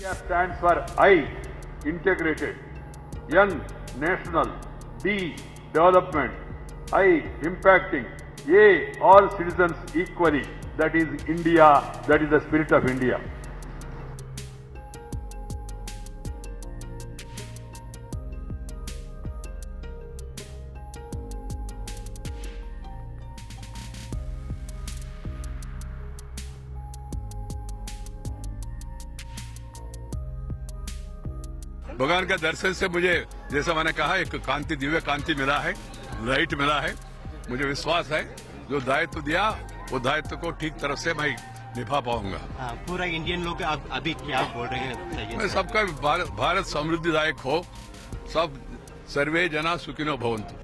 India stands for I, integrated, N, national, D, development, I, impacting, A, all citizens equally. That is India, that is the spirit of India. भगवान का दर्शन से मुझे, जैसा मैंने कहा, एक कांति, दिव्य कांति मिला है, लाइट मिला है। मुझे विश्वास है जो दायित्व दिया वो दायित्व को ठीक तरह से मैं निभा पाऊंगा। पूरा इंडियन लोग अभी क्या बोल रहे हैं? मैं सबका भारत समृद्धिदायक हो, सब सर्वे जना सुखिनो भवन्तु।